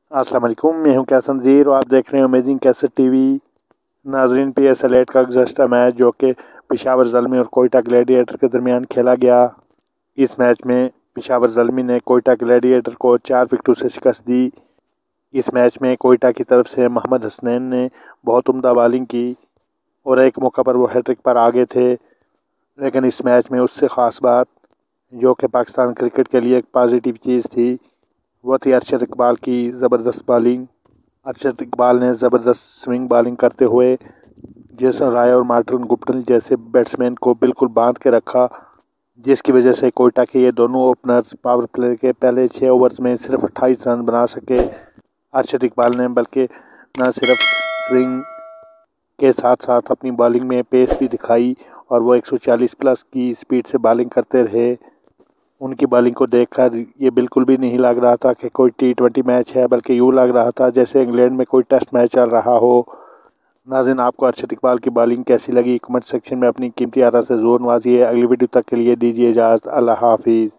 अस्सलाम वालेकुम, मैं हूं कैसन ज़ीर और आप देख रहे हैं अमेजिंग कैसेट टीवी। नाजरीन, PSL 8 का गुज़श्ता मैच जो कि पेशावर ज़ल्मी और कोयटा ग्लैडिएटर के दरमियान खेला गया। इस मैच में पेशावर ज़ल्मी ने कोयटा ग्लैडिएटर को 4 विकेटों से शिकस्त दी। इस मैच में कोयटा की तरफ से मोहम्मद हसनैन ने बहुत उम्दा बॉलिंग की और एक मौका पर वो हैट्रिक पर आगे थे। लेकिन इस मैच में उससे ख़ास बात जो कि पाकिस्तान क्रिकेट के लिए एक पॉजिटिव चीज़ थी वो थी अरशद इकबाल की ज़बरदस्त बॉलिंग। अरशद इकबाल ने ज़बरदस्त स्विंग बॉलिंग करते हुए जेसन राय और मार्टिन गुप्टिल जैसे बैट्समैन को बिल्कुल बांध के रखा, जिसकी वजह से कोयटा के ये दोनों ओपनर्स पावर प्ले के पहले 6 ओवर्स में सिर्फ 28 रन बना सके। अरशद इकबाल ने बल्कि न सिर्फ स्विंग के साथ साथ अपनी बॉलिंग में पेस भी दिखाई और वो 140 प्लस की स्पीड से बॉलिंग करते रहे। उनकी बॉलिंग को देखकर ये बिल्कुल भी नहीं लग रहा था कि कोई T20 मैच है, बल्कि यूँ लग रहा था जैसे इंग्लैंड में कोई टेस्ट मैच चल रहा हो। नाज़रीन, आपको अरशद इकबाल की बॉलिंग कैसी लगी कमेंट सेक्शन में अपनी कीमती आरा से ज़रूर नवाजिए। अगली वीडियो तक के लिए दीजिए इजाज़त। अल्लाह हाफिज़।